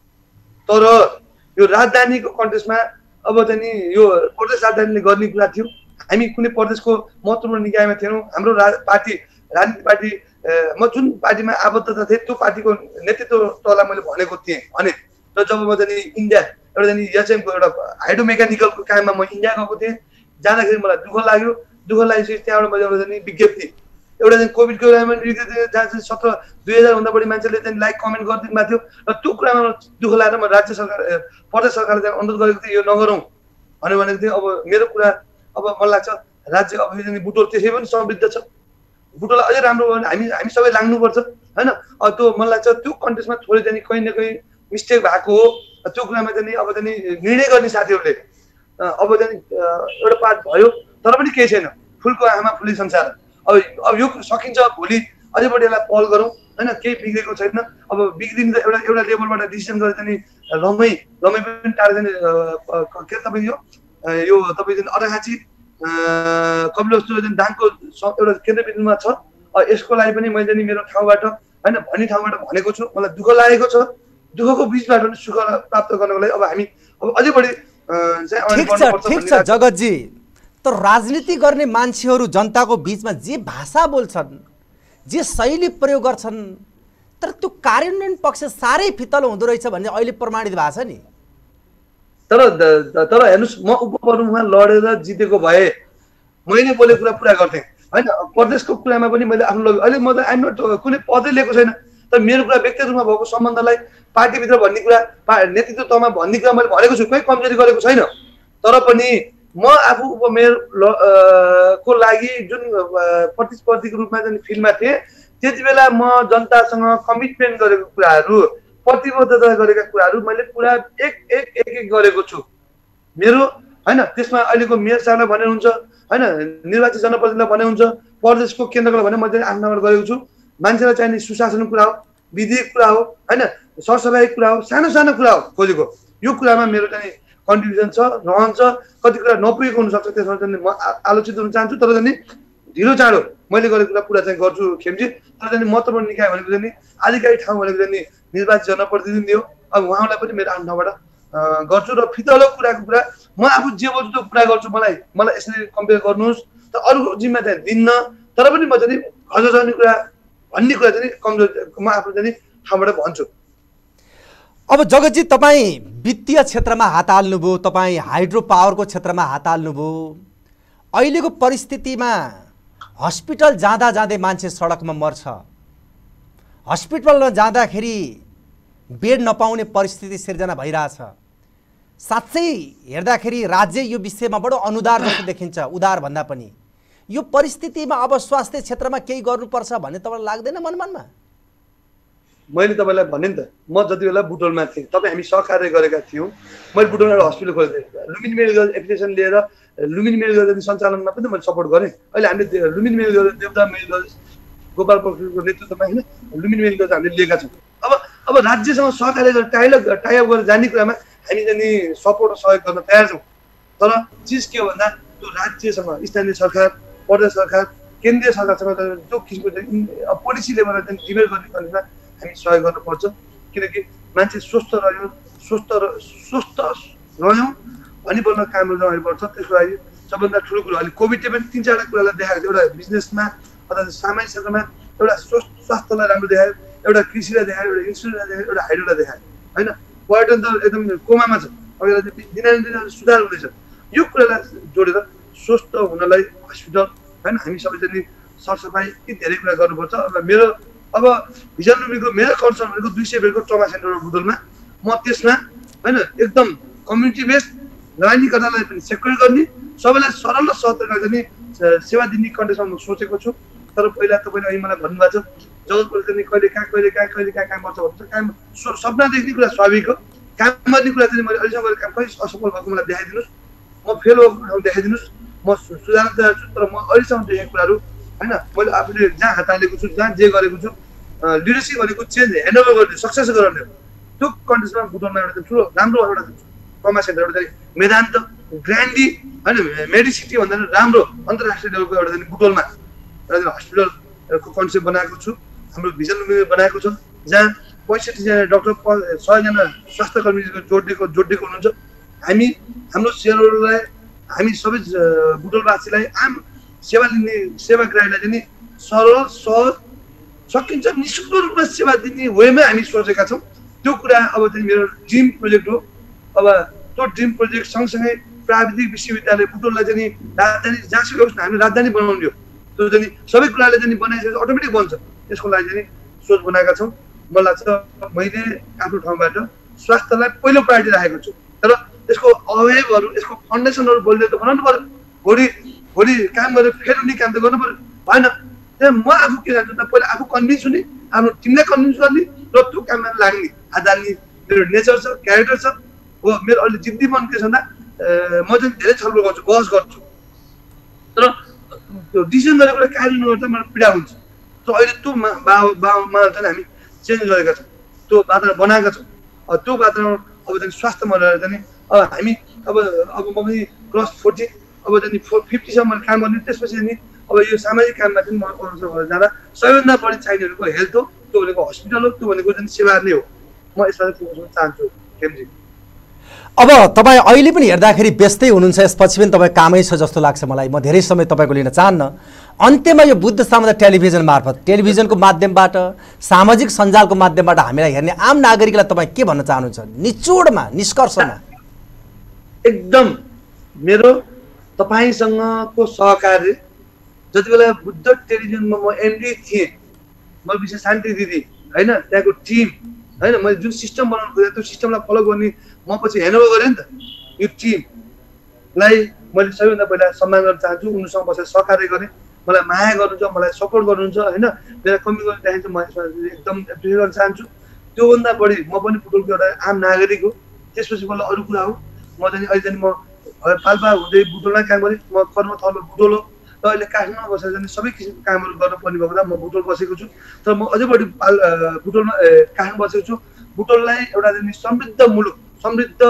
तर यो राजधानीको कन्टेक्स्टमा अब चाहिँ नि यो प्रदेश राजधानीले गर्ने कुरा थियो। हामी कुनै प्रदेशको महत्त्वपूर्ण निकायमा थिएनौँ। हाम्रो पार्टी राजनीतिक पार्टी म जुन पार्टीमा आबद्धता थिएँ त्यो पार्टीको नेतृत्व तहलाई मैले भनेको थिएँ भने र जब म चाहिँ इन्डिया एउटा चाहिँ एचएमको एउटा हाइड्रो मेकानिकलको काममा म इन्डिया गएको थिएँ, जाँदाखेरि मलाई दुःख लाग्यो। दुःख लागेपछि त्यहाँबाट मैले एउटा चाहिँ विज्ञप्ति एउटा चाहिँ कोभिडको बेलामा जहाँ चाहिँ 2000 भन्दा बढी मान्छेले चाहिँ लाइक कमेन्ट गरिदिनु भएको थियो र त्यो कुरामा दुःख लागेर म राज्य सरकार प्रदेश सरकारले चाहिँ अनुरोध गरेको थिएँ यो नगरौँ भनेको थिएँ। अब मेरो कुरा अब मलाई लाग्छ राज्य अब बुटोल त्यसै पनि समृद्ध छ, बुटोल अझै राम्रो भयो भने हामी सबै लाग्नुपर्छ होइन। अब त्यो मलाई लाग्छ त्यो कन्टेक्स्टमा थोरै चाहिँ कहीँ न कहीँ मिस्टेक भएको हो। त्यो कुरामा चाहिँ अब चाहिँ निर्णय गर्ने साथीहरूले अब चाहिँ एउटा पार्ट भयो, तर पनि केही छैन, फुलको आमा फुली संसार। अब यो सकिन्छ, भोलि अझै बढी यसलाई पहल गरौँ होइन, केही बिग्रेको छैन। अब बिग्रिनु त एउटा लेभलबाट डिसिसन गरेर चाहिँ रमै पनि टाढो चाहिँ के तपाईँ यो तपाईँ चाहिँ अराखाँची कपिलवस्तु दाङको एउटा केन्द्रबिन्दुमा छ। यसको लागि पनि मैले चाहिँ मेरो ठाउँबाट होइन भन्ने ठाउँबाट भनेको छु। मलाई दुःख लागेको छ, दुःखको बिचबाट पनि सुख प्राप्त गर्नको लागि अब हामी अब अझै बढी ठिक छ जगतजी। तर राजनीति गर्ने मान्छेहरू जनताको बिचमा जे भाषा बोल्छन्, जे शैली प्रयोग गर्छन्, तर त्यो कार्यान्वयन पक्ष साह्रै फितलो हुँदो रहेछ भन्ने अहिले प्रमाणित भएको छ नि। तर हेर्नुहोस्, म उपप्रमुखमा लडेर जितेको भए मैले बोलेको कुरा पुरा गर्थेँ होइन। प्रदेशको कुरामा पनि मैले आफ्नो अहिले म त आइम नट कुनै पदै लिएको छैन, तर मेरो कुरा व्यक्तिगत रूपमा भएको सम्बन्धलाई पार्टीभित्र भन्ने कुरा, नेतृत्व तहमा भन्ने कुरा मैले भनेको छु, कहीँ कमजोरी गरेको छैन। तर पनि म आफू उपमेयर को लागि जुन प्रतिस्पर्धीको रूपमा चाहिँ फिल्डमा थिएँ, त्यति बेला म जनतासँग कमिटमेन्ट गरेको कुराहरू, प्रतिबद्धता गरेका कुराहरू मैले पुरा एक गरेको छु मेरो होइन। त्यसमा अहिलेको मेयर साहबलाई भने हुन्छ होइन, निर्वाचित जनप्रतिनिधिलाई भने हुन्छ, प्रदेशको केन्द्रलाई भने मैले आफ्नो नामबाट गरेको छु। मान्छेलाई चाहिने सुशासन कुरा हो, विधिक कुरा हो होइन, सरसफाइ कुरा हो, सानो सानो कुरा हो खोजेको। यो कुरामा मेरो चाहिँ कन्ट्रिब्युसन छ, रहन्छ। कति कुरा नपुगेको हुनसक्छ, त्यसमा चाहिँ म आलोचित हुन चाहन्छु। तर चाहिँ ढिलो चाँडो मैले गरेको कुरा पुरा चाहिँ गर्छु खेमजी। तर चाहिँ महत्त्वपूर्ण निकाय भनेको चाहिँ आधिकारिक ठाउँ भनेको चाहिँ निर्वाचित जनप्रतिनिधि हो। अब उहाँलाई पनि मेरो आफ्नो ठाउँबाट गर्छु र फितलो कुराको कुरा म आफू जे बोल्छु त्यो कुरा गर्छु। मलाई यसरी कम्पेयर गर्नुहोस् त अरू जिम्मा चाहिँ दिन्न। तर पनि म चाहिँ अझ जाने कुरा भन्ने कुरा चाहिँ कमजोर म आफ्नो चाहिँ ठाउँबाट भन्छु। अब जगतजी, तपाईँ वित्तीय क्षेत्रमा हात हाल्नुभयो, तपाईँ हाइड्रो पावरको क्षेत्रमा हात हाल्नुभयो। अहिलेको परिस्थितिमा हस्पिटल जाँदा जाँदै मान्छे सडकमा मर्छ, हस्पिटलमा जाँदाखेरि बेड नपाउने परिस्थिति सिर्जना भइरहेछ। साँच्चै हेर्दाखेरि राज्य यो विषयमा बडो अनुदार जस्तो देखिन्छ, उदार भन्दा पनि। यो परिस्थितिमा अब स्वास्थ्य क्षेत्रमा केही गर्नुपर्छ भन्ने तपाईँलाई लाग्दैन मनमनमा? मैले तपाईँलाई भने नि त, म जति बेला बुटोलमा थिएँ, तपाईँ हामी सहकार्य गरेका थियौँ। मैले बुटोलमा एउटा हस्पिटल खोलेको थिएँ, लुम्बिनी मेडिकल एप्लिकेसन लिएर लुम्बिनी मेडिकल सञ्चालनमा पनि मैले सपोर्ट गरेँ। अहिले हामीले लुम्बिनी मेडिकल, देवता मेडिकल, गोपाल पोखरेलको नेतृत्वमा होइन लुम्बिनी मेडिकल हामीले लिएका छौँ। अब राज्यसँग सहकार्य गरेर टाइअप गरेर जाने कुरामा हामी चाहिँ सपोर्ट र सहयोग गर्न तयार छौँ। तर चिज के हो भन्दा त्यो राज्यसँग, स्थानीय सरकार, प्रदेश सरकार, केन्द्रीय सरकारसँग जो किसिमको चाहिँ पोलिसी लेभलमा चाहिँ डिबेट गर्ने कन्डिसनमा हामी सहयोग गर्नुपर्छ। किनकि मान्छे स्वस्थ रह्यौँ भनी बोल्न काम गर्नुपर्छ। त्यसको लागि सबभन्दा ठुलो कुरो अहिले कोभिडले पनि 3-4 कुरालाई देखाएको थियो। एउटा बिजनेसमा अथवा सामाजिक क्षेत्रमा एउटा स्वास्थ्यलाई राम्रो देखायो, एउटा कृषिलाई देखायो, एउटा इन्सुरेन्सलाई देखायो, एउटा हाइड्रोलाई देखायो होइन। पर्यटन त एकदम कोमामा छ, अब यसलाई दिनादिन सुधार हुँदैछ। यो कुरालाई जोडेर स्वस्थ हुनलाई हस्पिटल होइन, हामी सबैजना सरसफाइ यी धेरै कुरा गर्नुपर्छ। अब भिजन लुम्बीको मेरो कन्सर्न भनेको 200 बेडको ट्रमा सेन्टर बुटोलमा। म त्यसमा होइन एकदम कम्युनिटी बेस्ड लगानीकर्तालाई पनि सेक्युर गर्ने, सबैलाई सरल र सहज तरिकाले सेवा दिने कन्डिसनमा म सोचेको छु। तर पहिला तपाईँले अहिले मलाई भन्नुभएको छ जगतपुर चाहिँ कहिले कहाँ काम गर्छ भन्छ। काम सपना देख्ने कुरा स्वाभाविक हो, काम गर्ने कुरा चाहिँ मैले अहिलेसम्म गरेको काम कहिले असफल भएको मलाई देखाइदिनुहोस्, म फेल भएको ठाउँ देखाइदिनुहोस्, म सुधार्न तयार छु। तर म अहिलेसम्म देखेको कुराहरू होइन, मैले आफूले जहाँ हात हालेको छु, जहाँ जे गरेको छु, लिडरसिप भनेको चेन्ज ह्यान्डओभर गर्ने, सक्सेस गराउने हो। त्यो कन्डिसनमा बुटोलमा एउटा ठुलो राम्रो एउटा ट्रमा सेन्टर, एउटा चाहिँ मेदान्त ग्रान्डी होइन मेडिसिटी भन्दा राम्रो अन्तर्राष्ट्रिय लेभलको एउटा चाहिँ बुटोलमा एउटा हस्पिटलको कन्सेप्ट बनाएको छु। हाम्रो भिजन लुम्बीमा बनाएको छ, जहाँ 65 जना डक्टर, 100 जना स्वास्थ्यकर्मी जोडिएको हुनुहुन्छ। हामी हाम्रो सेवाहरूलाई, हामी सबै बुटोलवासीलाई, आम सेवा लिने सेवाग्राहीलाई चाहिँ सरल सहज सकिन्छ निःशुल्क रूपमा सेवा दिने वेमा हामी सोचेका छौँ। त्यो कुरा अब चाहिँ मेरो ड्रिम प्रोजेक्ट हो। अब त्यो ड्रिम प्रोजेक्ट सँगसँगै प्राविधिक विश्वविद्यालय बुटोललाई चाहिँ राजधानी जहाँसुकै होस् न हामीले राजधानी बनाउने हो। त्यो चाहिँ सबै कुराले चाहिँ बनाइसकेपछि अटोमेटिक बन्छ। त्यसको लागि चाहिँ सोच बनाएका छौँ। मलाई लाग्छ मैले आफ्नो ठाउँबाट स्वास्थ्यलाई पहिलो प्रायोरिटी राखेको छु। तर यसको अवयवहरू, यसको फाउन्डेसनहरू बलियो त बनाउनु पर्यो। भोलि काम गरेर फेरि उनी काम त गर्नु पर्यो होइन। त्यहाँ म आफू के जान्छु त, पहिला आफू कन्भिन्स हुने, आफ्नो टिमलाई कन्भिन्स गर्ने र त्यो काममा लाग्ने हात हाल्ने मेरो नेचर छ, क्यारेक्टर छ हो। मेरो अहिले जिद्दी मन के छ भन्दा म चाहिँ धेरै छलफल गर्छु, बहस गर्छु। तर त्यो डिसिजन गरेको कुरा कार्यान्वयन गर्दा मलाई पीडा हुन्छ। त्यो अहिले त्यो बामा चाहिँ हामी चेन्ज गरेका छौँ, त्यो वातावरण बनाएका छौँ। त्यो वातावरण अब चाहिँ स्वास्थ्यमा रहेर चाहिँ अब हामी अब म पनि क्रस 40 अब चाहिँ 50सम्म काम गर्ने। त्यसपछि नि अब यो सामाजिक काममा चाहिँ म अग्रसर जाँदा सबैभन्दा बढी चाहिने भनेको हेल्थ हो, त्यो भनेको हस्पिटल हो, त्यो भनेको चाहिँ सेवा नै हो। म यसलाई फोकस गर्न चाहन्छु खेमजी। अब तपाईँ अहिले पनि हेर्दाखेरि व्यस्तै हुनुहुन्छ, यसपछि पनि तपाईँ कामै छ जस्तो लाग्छ मलाई। म धेरै समय तपाईँको लिन चाहन्न। अन्त्यमा यो बुद्ध सामुदायिक टेलिभिजन मार्फत, टेलिभिजनको माध्यमबाट, सामाजिक सञ्जालको माध्यमबाट हामीलाई हेर्ने आम नागरिकलाई तपाईँ के भन्न चाहनुहुन्छ निचोडमा, निष्कर्षमा? एकदम मेरो तपाईँसँगको सहकार्य, जति बेला बुद्ध टेलिभिजनमा म एमडी थिएँ, म विशेष शान्ति दिदी होइन, त्यहाँको टिम होइन, मैले जुन सिस्टम बनाउनु खोजेँ त्यो सिस्टमलाई फलो गर्ने म पछि ह्यान्डओभर गरेँ नि त। यो टिमलाई मैले सबैभन्दा पहिला सम्मान गर्न चाहन्छु, उनीसँग बसेर सहकार्य गरेँ, मलाई माया गर्नुहुन्छ, मलाई सपोर्ट गर्नुहुन्छ होइन, मेरा कमी गर्दाखेरि चाहिँ म एकदम एप्रिसिएट गर्न चाहन्छु। त्योभन्दा बढी म पनि बुटोलको एउटा आम नागरिक हो। त्यसपछि मलाई अरू कुरा हो, म चाहिँ अहिले चाहिँ म पाल्पा हुँदै बुटोलमा काम गरेँ, म कर्मथलो बुटोल हो र अहिले काठमाडौँमा बसेर चाहिँ सबै किसिमको कामहरू गर्न पर्ने भएको बेला म बुटोल बसेको छु। तर म अझै बढी बुटोलमा काठमाडौँ बसेको छु। बुटोललाई एउटा चाहिँ समृद्ध मुलुक, समृद्ध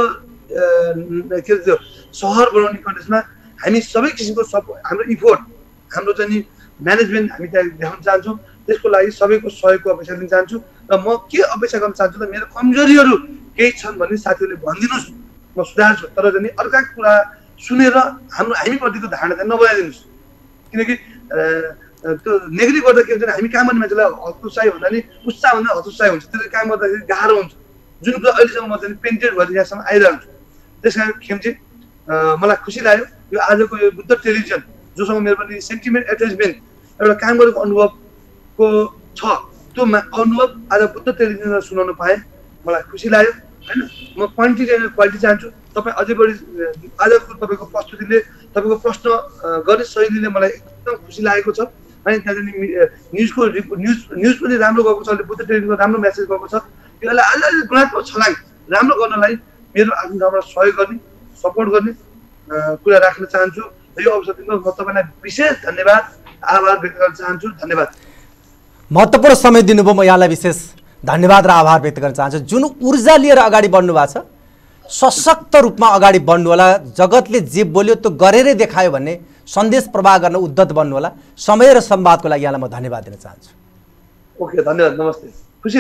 के भन्छ सहर बनाउने कन्टेक्समा हामी सबै किसिमको हाम्रो इफोर्ट, हाम्रो चाहिँ नि म्यानेजमेन्ट हामी त्यहाँ देखाउन चाहन्छौँ। त्यसको लागि सबैको सहयोगको अपेक्षा लिन चाहन्छु र म के अपेक्षा गर्न चाहन्छु त मेरो कमजोरीहरू केही छन् भने साथीहरूले भनिदिनुहोस्, म सुधार्छु। तर चाहिँ अर्काको कुरा सुनेर हामीप्रतिको धारणा चाहिँ नबनाइदिनुहोस्, किनकि त्यो नेगेटिभ गर्दा के हुन्छ भने हामी काम गर्ने मान्छेलाई हतोत्साही भन्दा नि उत्साह भन्दा हतोत्साही हुन्छ, त्यसले काम गर्दाखेरि गाह्रो हुन्छ। जुन कुरा अहिलेसम्म म चाहिँ पेन्टेड भएर यहाँसम्म आइरहन्छु। त्यस कारण खेम्ची मलाई खुसी लाग्यो यो आजको यो बुद्ध टेलिभिजन, जोसँग मेरो पनि सेन्टिमेन्ट एट्याचमेन्ट एउटा काम गरेको अनुभवको छ, त्यो अनुभव आज बुद्ध टेलिभिजनमा सुनाउन पाएँ, मलाई खुसी लाग्यो होइन। म क्वान्टिटी एन्ड क्वालिटी चाहन्छु। तपाईँ अझै बढी आजको तपाईँको प्रस्तुतिले, तपाईँको प्रश्न गर्ने शैलीले मलाई एकदम खुसी लागेको छ। अनि त्यहाँ चाहिँ न्युज पनि राम्रो गएको छ, अहिले बुद्ध टेलिभिजनको राम्रो मेसेज गएको छ। यो अझै गुणात्मक छलाङ राम्रो गर्नलाई मेरो आफ्नो ठाउँबाट सहयोग गर्ने, सपोर्ट गर्ने कुरा राख्न चाहन्छु। यो अवसर दिनु म तपाईँलाई विशेष धन्यवाद, आभार व्यक्त गर्न चाहन्छु। धन्यवाद। महत्त्वपूर्ण समय दिनुभयो, म यहाँलाई विशेष धन्यवाद र आभार व्यक्त गर्न चाहन्छु। जुन ऊर्जा लिएर अगाडि बढ्नु भएको छ, सशक्त रूपमा अगाडि बढ्नु होला, जगतले जे बोल्यो त्यो गरेरै देखायो भन्ने सन्देश प्रवाह गर्न उद्धत बन्नु होला। समय र संवादको लागि यहाँलाई म धन्यवाद दिन चाहन्छु। ओके, धन्यवाद, नमस्ते, खुसी।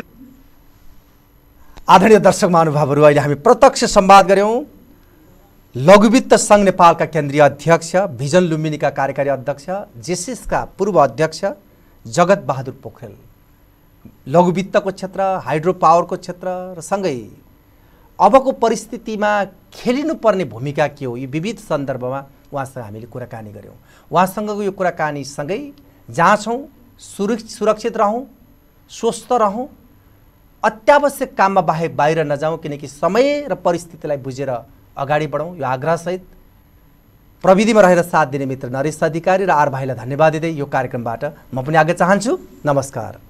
आदरणीय दर्शक महानुभावहरू, अहिले हामी प्रत्यक्ष संवाद गऱ्यौँ लघुवित्त सङ्घ नेपालका केन्द्रीय अध्यक्ष, भिजन लुम्बिनीका कार्यकारी अध्यक्ष, जेसिसका पूर्व अध्यक्ष जगत बहादुर पोखरेल। लघुवित्तको क्षेत्र, हाइड्रो पावरको क्षेत्र र सँगै अबको परिस्थितिमा खेलिनुपर्ने भूमिका के हो, यो विविध सन्दर्भमा उहाँसँग हामीले कुराकानी गऱ्यौँ। उहाँसँगको यो कुराकानीसँगै जहाँ छौँ सुरक्षित रहौँ, स्वस्थ रहौँ, अत्यावश्यक काममा बाहेक बाहिर नजाउँ, किनकि समय र परिस्थितिलाई बुझेर अगाडि बढौँ। यो आग्रहसहित प्रविधिमा रहेर साथ दिने मित्र नरेश अधिकारी र आर भाइलाई धन्यवाद दिँदै यो कार्यक्रमबाट म पनि आगे चाहन्छु। नमस्कार।